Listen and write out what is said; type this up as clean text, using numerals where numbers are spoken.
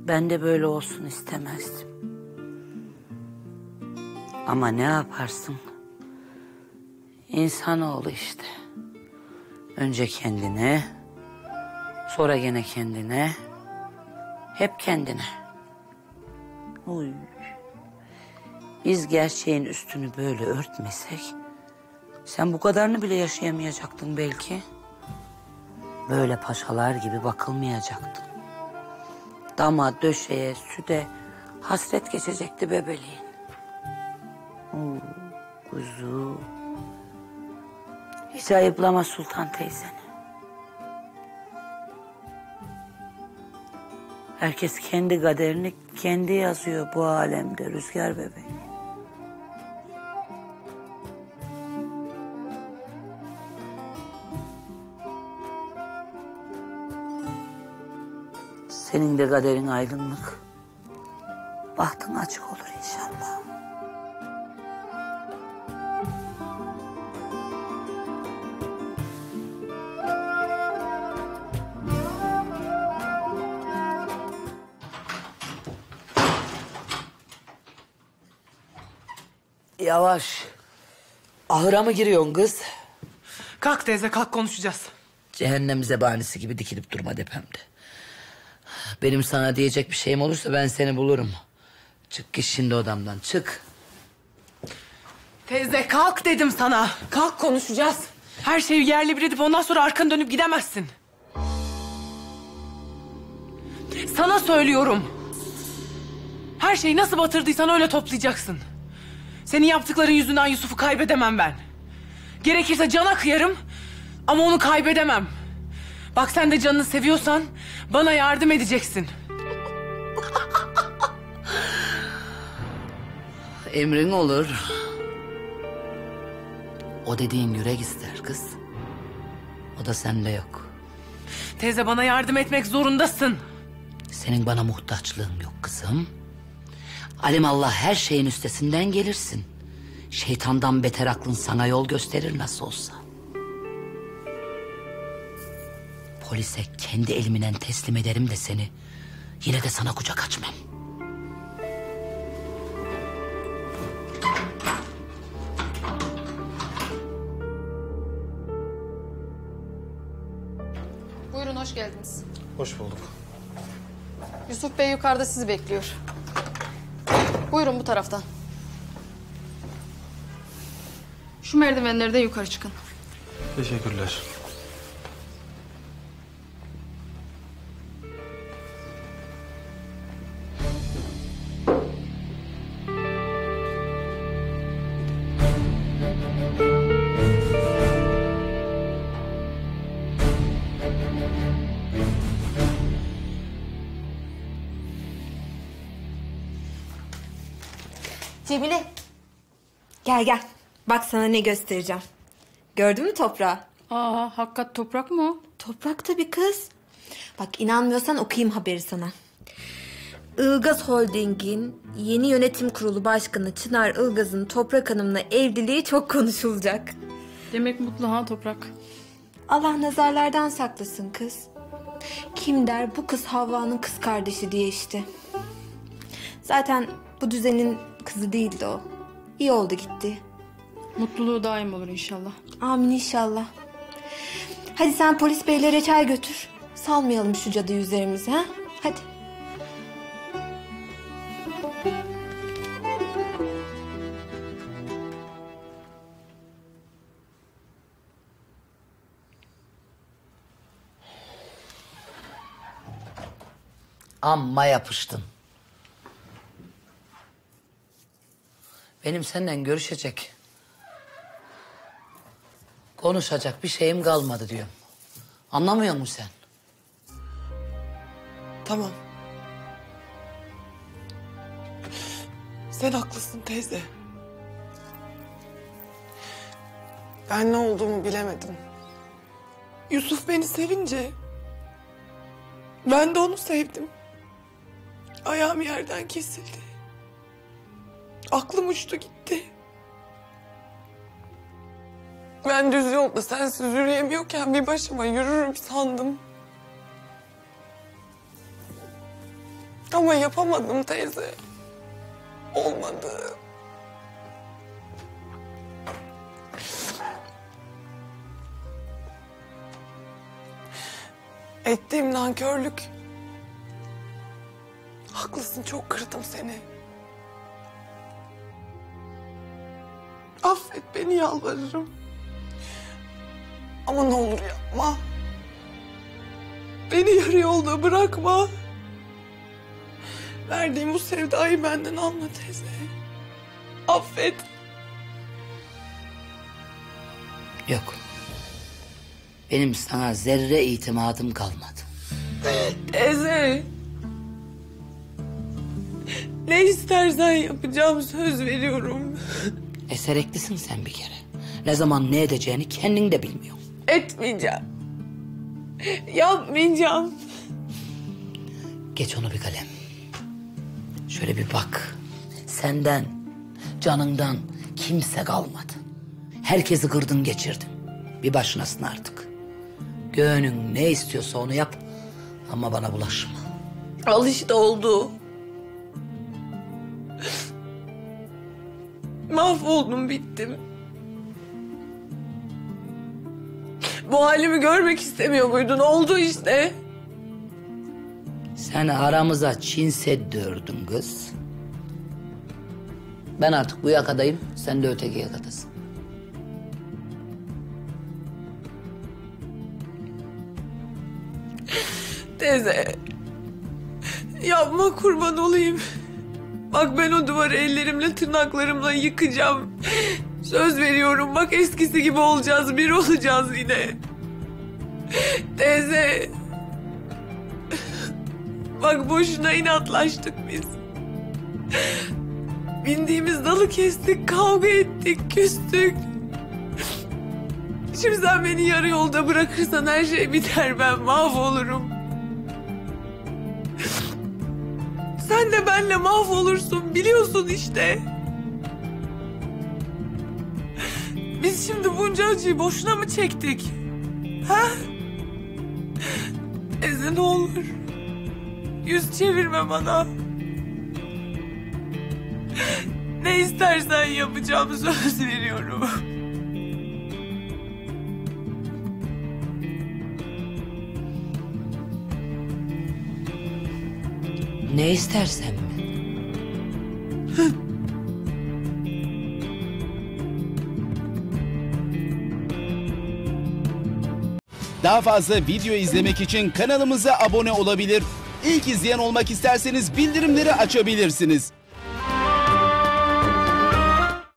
Ben de böyle olsun istemezdim. Ama ne yaparsın? İnsanoğlu işte. Önce kendine, sonra gene kendine, hep kendine. Uy. Biz gerçeğin üstünü böyle örtmesek, sen bu kadarını bile yaşayamayacaktın belki. Böyle paşalar gibi bakılmayacaktın. Dama, döşeye, süte hasret geçecekti bebeliğin. Kuzu. Hiç ayıplama Sultan teyzeni. Herkes kendi kaderini kendi yazıyor bu alemde Rüzgar bebeğim. Senin de kaderin aydınlık. Bahtın açık olur inşallah. Yavaş. Ahıra mı giriyorsun kız? Kalk teyze, kalk konuşacağız. Cehennem zebanisi gibi dikilip durma depemde. Benim sana diyecek bir şeyim olursa ben seni bulurum. Çık git şimdi odamdan, çık. Teyze kalk dedim sana. Kalk konuşacağız. Her şeyi yerle bir edip ondan sonra arkanı dönüp gidemezsin. Sana söylüyorum. Her şeyi nasıl batırdıysan öyle toplayacaksın. Senin yaptıkların yüzünden Yusuf'u kaybedemem ben. Gerekirse cana kıyarım ama onu kaybedemem. Bak sen de canını seviyorsan bana yardım edeceksin. Emrin olur. O dediğin yürek ister kız. O da sende yok. Teyze bana yardım etmek zorundasın. Senin bana muhtaçlığın yok kızım. Alimallah her şeyin üstesinden gelirsin. Şeytandan beter aklın sana yol gösterir nasıl olsa. Polise kendi elimden teslim ederim de seni. Yine de sana kucak açmam. Buyurun, hoş geldiniz. Hoş bulduk. Yusuf Bey yukarıda sizi bekliyor. Buyurun bu taraftan. Şu merdivenleri de yukarı çıkın. Teşekkürler. Cemile. Gel gel. Bak sana ne göstereceğim. Gördün mü toprağı? Hakikat toprak mı o? Toprak tabii kız. Bak inanmıyorsan okuyayım haberi sana. Ilgaz Holding'in yeni yönetim kurulu başkanı Çınar Ilgaz'ın Toprak Hanım'la evliliği çok konuşulacak. Demek mutlu ha toprak. Allah nazarlardan saklasın kız. Kim der bu kız Havva'nın kız kardeşi diye işte. Zaten bu düzenin kızı değildi o. İyi oldu gitti. Mutluluğu daim olur inşallah. Amin inşallah. Hadi sen polis beylere çay götür. Salmayalım şu cadı yüzlerimizi ha. Hadi. Amma yapıştın. Benim senden görüşecek, konuşacak bir şeyim kalmadı diyorum. Anlamıyor musun sen? Tamam. Sen haklısın teyze. Ben ne olduğumu bilemedim. Yusuf beni sevince ben de onu sevdim. Ayağım yerden kesildi. Aklım uçtu gitti. Ben düz yolda sensiz yürüyemiyorken bir başıma yürürüm sandım. Ama yapamadım teyze. Olmadı. Ettiğim nankörlük. Haklısın, çok kırdım seni. Affet beni, yalvarırım. Ama ne olur yapma. Beni yarı yolda bırakma. Verdiğim bu sevdayı benden alma teyze. Affet. Yok. Benim sana zerre itimadım kalmadı. Teyze. Ne istersen yapacağım, söz veriyorum. Esereklisin sen bir kere. Ne zaman ne edeceğini kendin de bilmiyorsun. Etmeyeceğim. Yapmayacağım. Geç onu bir kalem. Şöyle bir bak. Senden, canından kimse kalmadı. Herkesi kırdın geçirdin. Bir başınasın artık. Gönlün ne istiyorsa onu yap. Ama bana bulaşma. Al işte oldu. Mahvoldum, bittim. Bu halimi görmek istemiyor muydun? Oldu işte. Sen aramıza Çin Seddi ördün kız. Ben artık bu yakadayım, sen de öteki yakadasın. Teyze. Yapma, kurban olayım. Bak ben o duvarı ellerimle, tırnaklarımla yıkacağım. Söz veriyorum, bak eskisi gibi olacağız, bir olacağız yine. Teyze. Bak boşuna inatlaştık biz. Bindiğimiz dalı kestik, kavga ettik, küstük. Şimdi sen beni yarı yolda bırakırsan her şey biter, ben mahvolurum. Sen de benle mahvolursun, biliyorsun işte. Biz şimdi bunca acıyı boşuna mı çektik? Ha? Teyze ne olur. Yüz çevirme bana. Ne istersen yapacağım, söz veriyorum. Ne istersen mi? Daha fazla video izlemek için kanalımıza abone olabilir. İlk izleyen olmak isterseniz bildirimleri açabilirsiniz.